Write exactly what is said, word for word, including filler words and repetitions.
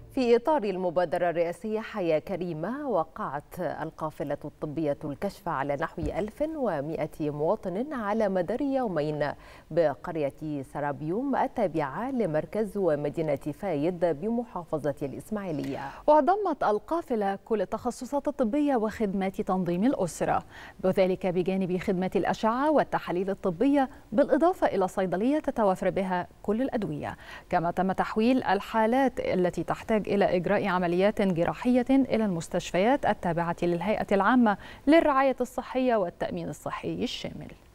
في إطار المبادرة الرئاسية حياة كريمة، وقعت القافلة الطبية الكشف على نحو ألف ومئة مواطن على مدار يومين بقرية سرابيوم التابعة لمركز ومدينة فايد بمحافظة الإسماعيلية. وضمت القافلة كل التخصصات الطبية وخدمات تنظيم الأسرة، وذلك بجانب خدمات الأشعة والتحاليل الطبية، بالإضافة إلى صيدلية تتوافر بها كل الأدوية. كما تم تحويل الحالات التي تحتاج إلى إجراء عمليات جراحية إلى المستشفيات التابعة للهيئة العامة للرعاية الصحية والتأمين الصحي الشامل.